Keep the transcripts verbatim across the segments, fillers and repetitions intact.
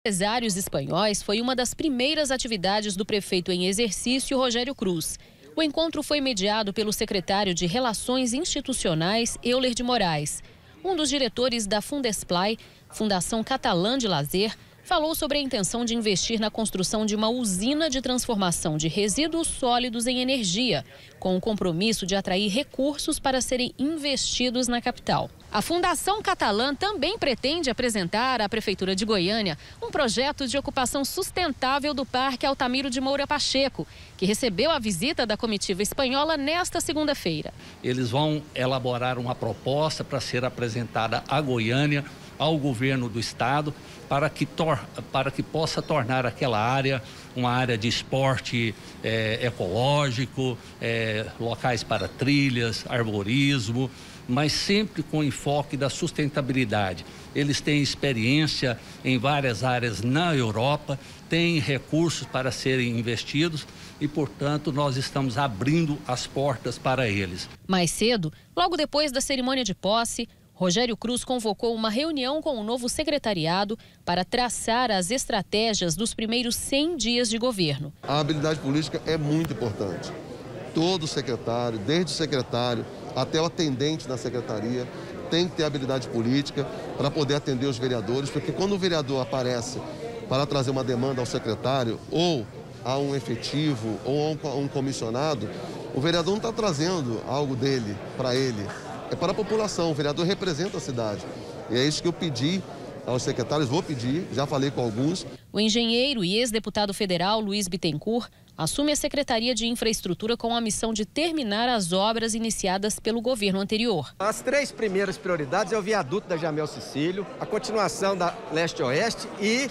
Empresários espanhóis foi uma das primeiras atividades do prefeito em exercício, Rogério Cruz. O encontro foi mediado pelo secretário de Relações Institucionais, Euler de Moraes. Um dos diretores da Fundesplai, Fundação Catalã de Lazer, falou sobre a intenção de investir na construção de uma usina de transformação de resíduos sólidos em energia, com o compromisso de atrair recursos para serem investidos na capital. A Fundação Catalã também pretende apresentar à Prefeitura de Goiânia um projeto de ocupação sustentável do Parque Altamiro de Moura Pacheco, que recebeu a visita da comitiva espanhola nesta segunda-feira. Eles vão elaborar uma proposta para ser apresentada a Goiânia, ao governo do estado, para que, tor para que possa tornar aquela área uma área de esporte é, ecológico, é, locais para trilhas, arborismo, mas sempre com enfoque da sustentabilidade. Eles têm experiência em várias áreas na Europa, têm recursos para serem investidos e, portanto, nós estamos abrindo as portas para eles. Mais cedo, logo depois da cerimônia de posse, Rogério Cruz convocou uma reunião com o novo secretariado para traçar as estratégias dos primeiros cem dias de governo. A habilidade política é muito importante. Todo secretário, desde o secretário até o atendente da secretaria, tem que ter habilidade política para poder atender os vereadores, porque quando o vereador aparece para trazer uma demanda ao secretário ou a um efetivo ou a um comissionado, o vereador não está trazendo algo dele para ele. É para a população, o vereador representa a cidade. E é isso que eu pedi aos secretários, vou pedir, já falei com alguns. O engenheiro e ex-deputado federal Luiz Bittencourt assume a Secretaria de Infraestrutura com a missão de terminar as obras iniciadas pelo governo anterior. As três primeiras prioridades é o viaduto da Jamel Cecílio, a continuação da Leste-Oeste e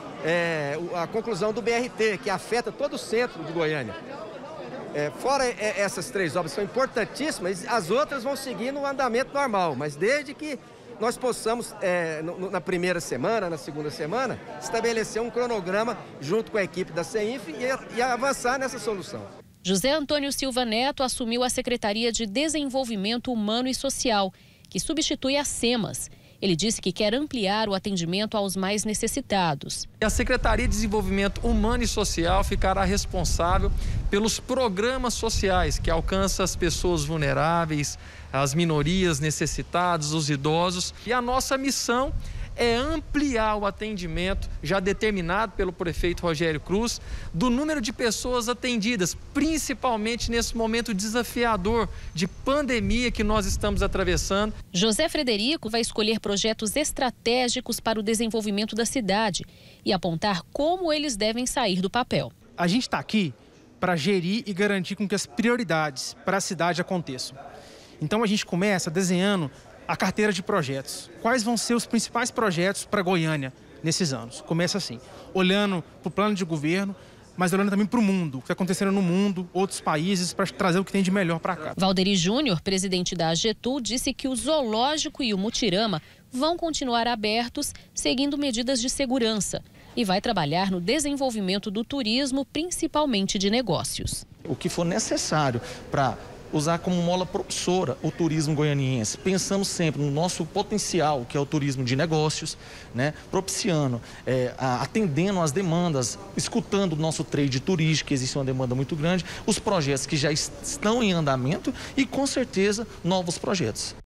é, a conclusão do B R T, que afeta todo o centro de Goiânia. É, fora é, essas três obras são importantíssimas, as outras vão seguir no andamento normal, mas desde que nós possamos, é, no, na primeira semana, na segunda semana, estabelecer um cronograma junto com a equipe da CEINF e, e avançar nessa solução. José Antônio Silva Neto assumiu a Secretaria de Desenvolvimento Humano e Social, que substitui a SEMAS. Ele disse que quer ampliar o atendimento aos mais necessitados. A Secretaria de Desenvolvimento Humano e Social ficará responsável pelos programas sociais que alcançam as pessoas vulneráveis, as minorias necessitadas, os idosos. E a nossa missão é ampliar o atendimento, já determinado pelo prefeito Rogério Cruz, do número de pessoas atendidas, principalmente nesse momento desafiador de pandemia que nós estamos atravessando. José Frederico vai escolher projetos estratégicos para o desenvolvimento da cidade e apontar como eles devem sair do papel. A gente está aqui para gerir e garantir com que as prioridades para a cidade aconteçam. Então a gente começa desenhando a carteira de projetos. Quais vão ser os principais projetos para Goiânia nesses anos? Começa assim, olhando para o plano de governo, mas olhando também para o mundo, o que está acontecendo no mundo, outros países, para trazer o que tem de melhor para cá. Valderi Júnior, presidente da AGETU, disse que o zoológico e o Mutirama vão continuar abertos, seguindo medidas de segurança, e vai trabalhar no desenvolvimento do turismo, principalmente de negócios. O que for necessário para usar como mola propulsora o turismo goianiense, pensando sempre no nosso potencial, que é o turismo de negócios, né? Propiciando, é, atendendo às demandas, escutando o nosso trade turístico, que existe uma demanda muito grande, os projetos que já estão em andamento e, com certeza, novos projetos.